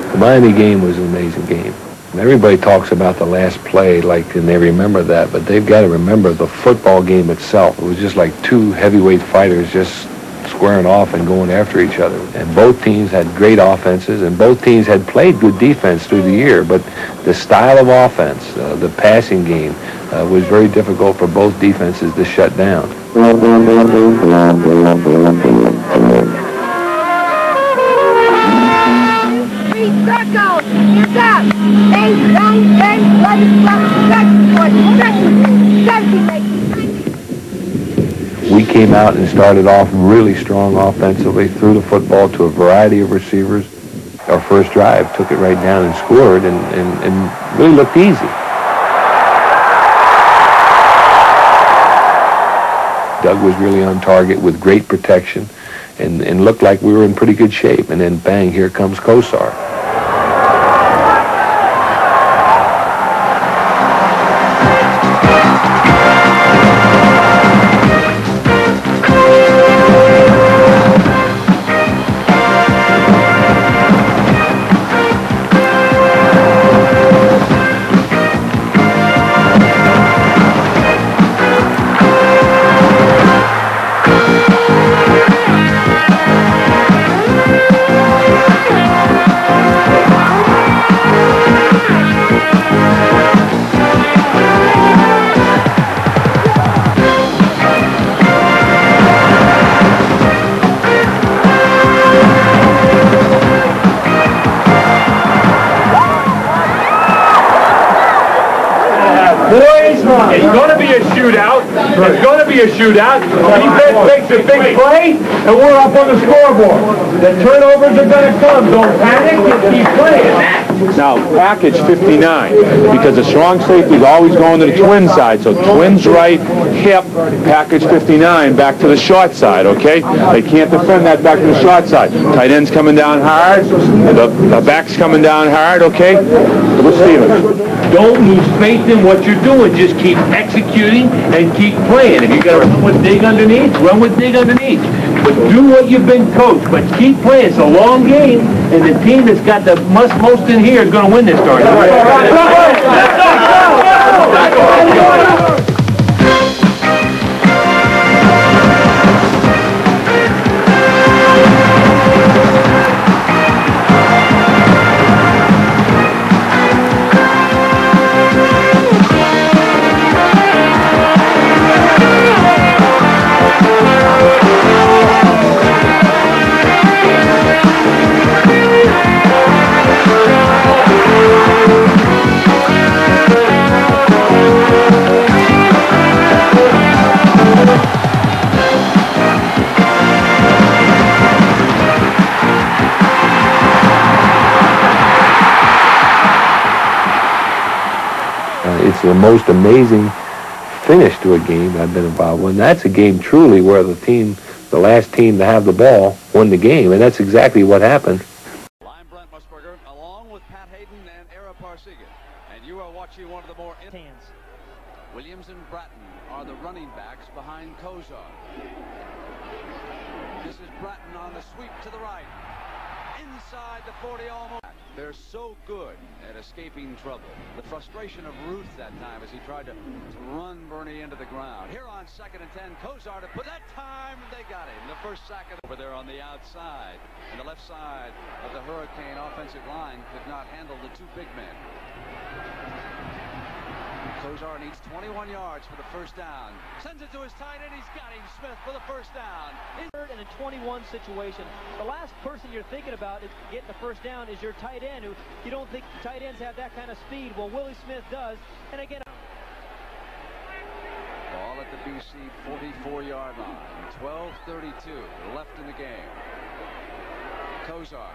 The Miami game was an amazing game. Everybody talks about the last play, and they remember that, but they've got to remember the football game itself. It was just like two heavyweight fighters just squaring off and going after each other. And both teams had great offenses, and both teams had played good defense through the year, but the style of offense, the passing game, was very difficult for both defenses to shut down. We came out and started off really strong offensively, threw the football to a variety of receivers. Our first drive took it right down and scored and really looked easy. Doug was really on target with great protection and looked like we were in pretty good shape. And then bang, here comes Kosar. It's going to be a shootout. It's going to be a shootout. Defense makes a big play, and we're up on the scoreboard. The turnovers are going to come. Don't panic. Just keep playing. Now, package 59, because the strong safety is always going to the twin side. So twins right, hip, package 59, back to the short side, okay? They can't defend that back to the short side. Tight end's coming down hard. The back's coming down hard, okay? What's Stevens? Don't lose faith in what you're doing. Just keep executing and keep playing. If you got to run with Dig underneath, run with Dig underneath. But do what you've been coached. But keep playing. It's a long game, and the team that's got the most in here is going to win this tournament. It's the most amazing finish to a game I've been involved with. That's a game truly where the last team to have the ball, won the game, and that's exactly what happened. I'm Brent Musburger, along with Pat Hayden and Ara Parsigan, and you are watching one of the more hands. Williams and Bratton are the running backs behind Kosar. This is Bratton on the sweep to the right, inside the 40 almost. They're so good at escaping trouble. The frustration of Ruth that time as he tried to run Bernie into the ground. Here on 2nd and 10, Kosar to put that time, they got him. The first sack over there on the outside. And the left side of the Hurricane offensive line could not handle the two big men. Kosar needs 21 yards for the first down. Sends it to his tight end. He's got him. Smith for the first down. In a 21 situation, the last person you're thinking about is getting the first down is your tight end, who you don't think tight ends have that kind of speed. Well, Willie Smith does. And again, ball at the BC 44-yard line. 12:32 left in the game. Kosar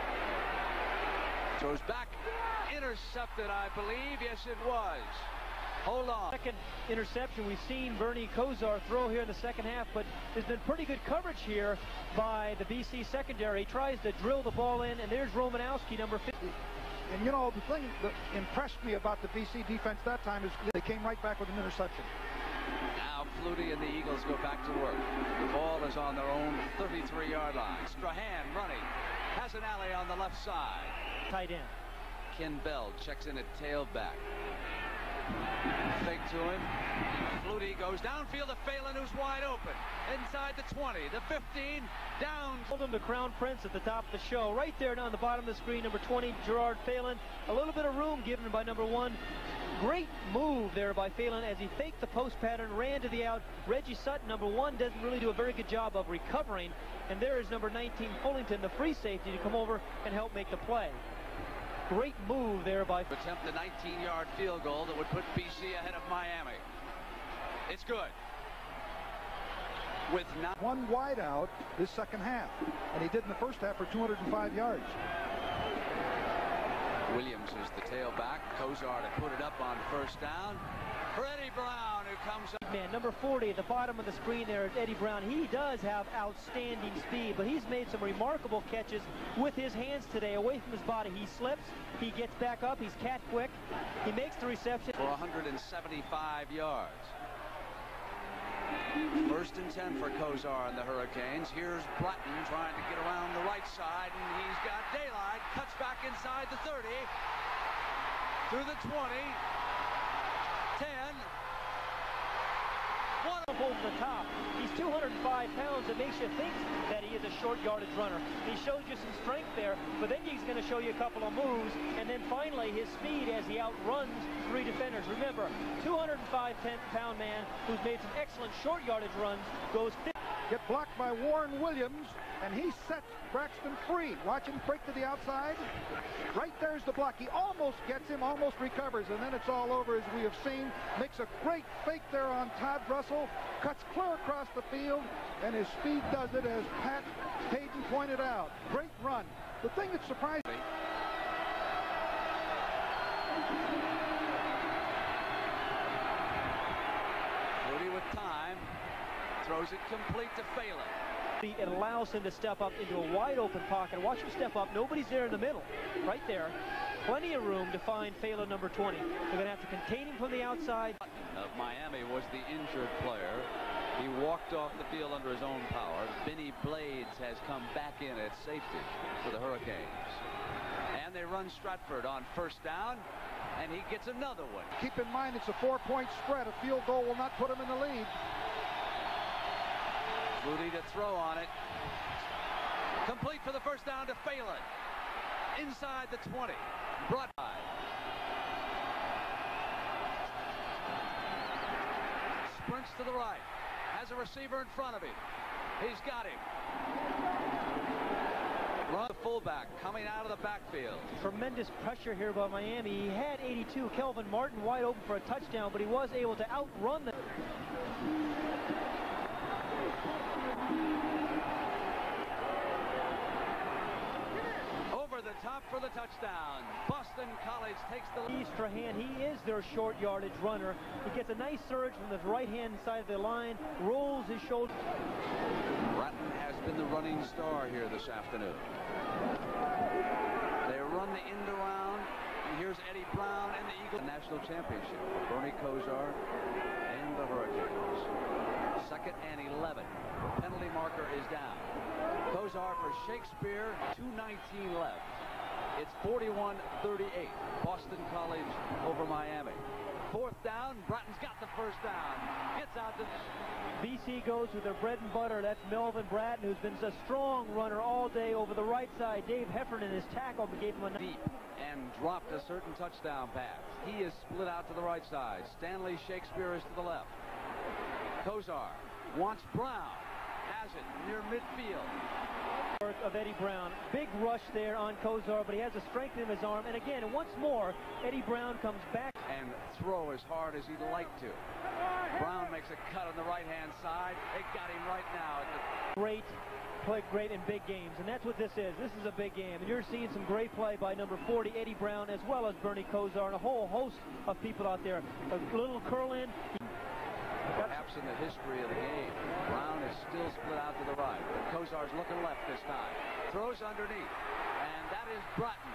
throws back. Intercepted, I believe. Yes, it was. Hold on. Second interception. We've seen Bernie Kosar throw here in the second half, but there's been pretty good coverage here by the BC secondary. He tries to drill the ball in, and there's Romanowski, number 50. And you know, the thing that impressed me about the BC defense that time is they came right back with an interception. Now Flutie and the Eagles go back to work. The ball is on their own 33-yard line. Strahan running. Has has an alley on the left side. Tight end. Ken Bell checks in at tailback. Fake to him. Flutie goes downfield to Phelan, who's wide open. Inside the 20, the 15, down. Hold him to Crown Prince at the top of the show. Right there down the bottom of the screen, number 20, Gerard Phelan. A little bit of room given by number 1. Great move there by Phelan as he faked the post pattern, ran to the out. Reggie Sutton, number 1, doesn't really do a very good job of recovering. And there is number 19, Fullington, the free safety, to come over and help make the play. Great move there by... Attempt a 19-yard field goal that would put BC ahead of Miami. It's good. With one wide out this second half, and he did in the first half for 205 yards. Williams is the tailback. Kozar to put it up on first down. For Eddie Brown, who comes up. Man, number 40 at the bottom of the screen there is Eddie Brown. He does have outstanding speed, but he's made some remarkable catches with his hands today, away from his body. He slips, he gets back up, he's cat quick, he makes the reception. For 175 yards. First and 10 for Kozar and the Hurricanes. Here's Bratton trying to get around the right side, and he's got daylight. Cuts back inside the 30, through the 20, 10. One over the top. He's 205 pounds. It makes you think that he is a short yardage runner. He shows you some strength there, but then he's going to show you a couple of moves, and then finally his speed as he outruns 3 defenders. Remember, 205-pound man who's made some excellent short yardage runs goes... Get blocked by Warren Williams, and he sets Braxton free. Watch him break to the outside. Right there's the block. He almost gets him, almost recovers, and then it's all over, as we have seen. Makes a great fake there on Todd Russell, cuts clear across the field, and his speed does it, as Pat Hayden pointed out. Great run. The thing that surprised me... Flutie with time. Throws it complete to Phelan. It allows him to step up into a wide open pocket. Watch him step up. Nobody's there in the middle. Right there. Plenty of room to find Phelan, number 20. They're going to have to contain him from the outside. Of Miami was the injured player. He walked off the field under his own power. Benny Blades has come back in at safety for the Hurricanes. And they run Stratford on first down, and he gets another one. Keep in mind, it's a 4-point spread. A field goal will not put him in the lead. Flutie to throw on it. Complete for the first down to Phelan. Inside the 20. Brought by. Sprints to the right. Has a receiver in front of him. He's got him. Run the fullback coming out of the backfield. Tremendous pressure here by Miami. He had 82. Kelvin Martin wide open for a touchdown, but he was able to outrun the... Over the top for the touchdown. Boston College takes the lead. Strahan, he is their short yardage runner. He gets a nice surge from the right-hand side of the line, rolls his shoulder. Bratton has been the running star here this afternoon. They run the end around, and here's Eddie Brown and the Eagles. National championship. Bernie Kozar and the Hurricanes. 2nd and 11. The penalty marker is down. Kozar for Shakespeare, 2:19 left. It's 41-38. Boston College over Miami. 4th down. Bratton's got the first down. Gets out to... BC goes with their bread and butter. That's Melvin Bratton, who's been a strong runner all day over the right side. Dave Heffernan, his tackle, gave him a... deep and dropped a certain touchdown pass. He is split out to the right side. Stanley Shakespeare is to the left. Kozar wants Brown. Has it near midfield. Of Eddie Brown. Big rush there on Kozar, but he has the strength in his arm. And again, once more, Eddie Brown comes back. And throw as hard as he'd like to. Brown makes a cut on the right-hand side. They got him right now. Great play, great in big games, and that's what this is. This is a big game, and you're seeing some great play by number 40, Eddie Brown, as well as Bernie Kozar, and a whole host of people out there. A little curl in. Perhaps in the history of the game, Brown is still split out to the right. But Kozar's looking left this time. Throws underneath, and that is Bratton.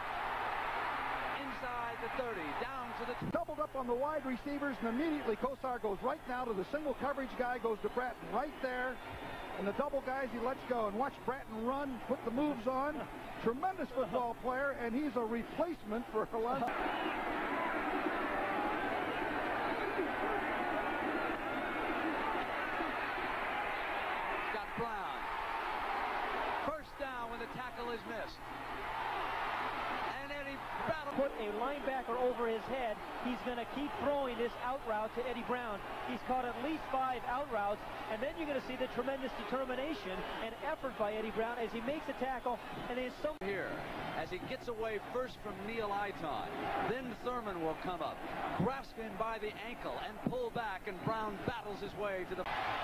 Inside the 30, down to the... Doubled up on the wide receivers, and immediately Kozar goes right now to the single coverage guy, goes to Bratton right there. And the double guys, he lets go. And watch Bratton run, put the moves on. Tremendous football player, and he's a replacement for Orlando. Got Brown. First down when the tackle is missed. And Eddie Battle. Put a linebacker over his head. He's going to keep throwing this out route to Eddie Brown. He's caught at least 5 out routes, and then you're going to see the tremendous determination and effort by Eddie Brown as he makes a tackle, and there's some Here, as he gets away first from Neil Iton. Then Thurman will come up, grasp him by the ankle, and pull back, and Brown battles his way to the...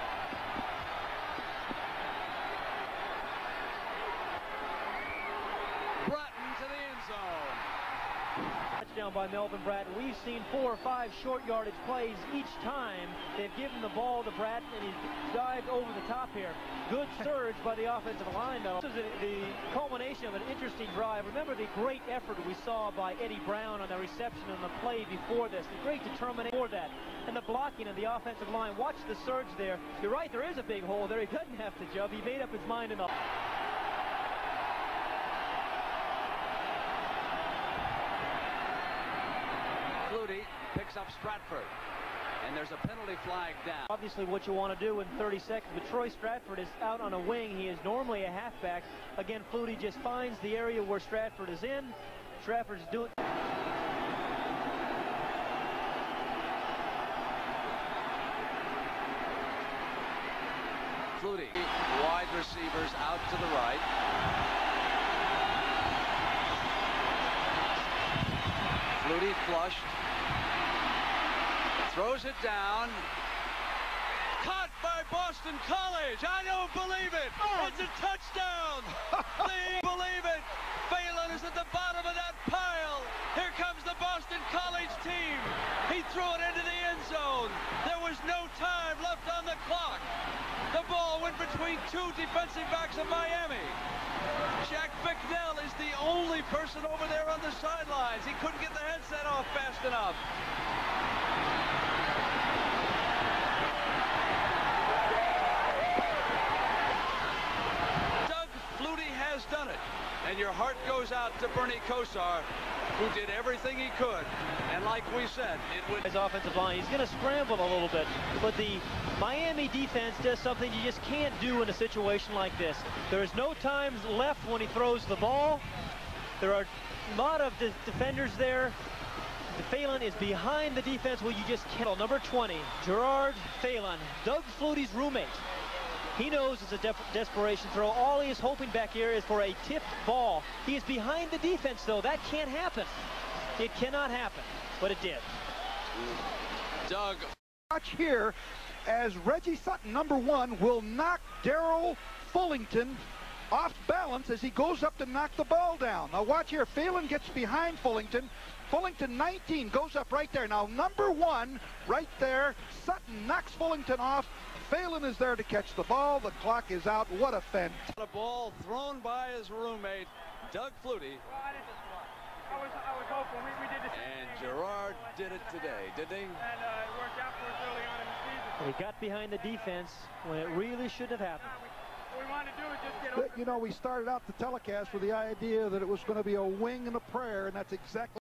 Bratton to the end zone. touchdown by Melvin Bratton. We've seen 4 or 5 short yardage plays each time. They've given the ball to Bratton, and he's dived over the top here. Good surge by the offensive line, though. This is the culmination of an interesting drive. Remember the great effort we saw by Eddie Brown on the reception and the play before this. The great determination for that. And the blocking of the offensive line. Watch the surge there. You're right, there is a big hole there. He doesn't have to jump. He made up his mind enough. Flutie picks up Stratford. And there's a penalty flag down. Obviously what you want to do in 30 seconds, but Troy Stratford is out on a wing. He is normally a halfback. Again, Flutie just finds the area where Stratford is in. Stratford's doing... Flutie, wide receivers out to the right. Flutie flushed. Throws it down. Caught by Boston College. I don't believe it. It's a touchdown. They believe it. Phelan is at the bottom of that pile. Here comes the Boston College team. He threw it into the end zone. There was no time left on the clock. The ball went between 2 defensive backs of Miami. Jack Bicknell is the only person over there on the sidelines. He couldn't get the headset off fast enough. Doug Flutie has done it. And your heart goes out to Bernie Kosar, who did everything he could. And like we said, it would... His offensive line, he's going to scramble a little bit, but the Miami defense does something you just can't do in a situation like this. There's no time left when he throws the ball. There are a lot of defenders there. Phelan is behind the defense. Well, you just can't. Number 20, Gerard Phelan, Doug Flutie's roommate. He knows it's a desperation throw. All he is hoping back here is for a tipped ball. He is behind the defense, though. That can't happen. It cannot happen, but it did. Doug. Watch here as Reggie Sutton, number 1, will knock Darrell Fullington off balance as he goes up to knock the ball down. Now watch here. Phelan gets behind Fullington. Fullington, 19, goes up right there. Now number 1 right there. Sutton knocks Fullington off. Phelan is there to catch the ball. The clock is out. What a fantastic. A ball thrown by his roommate, Doug Flutie. Well, I was hopeful. We did the same And thing. Gerard did it today, didn't he? And it worked out for us early on in the season. He got behind the defense when it really shouldn't have happened. What we wanted to do is just get over. You know, we started out the telecast with the idea that it was going to be a wing and a prayer, and that's exactly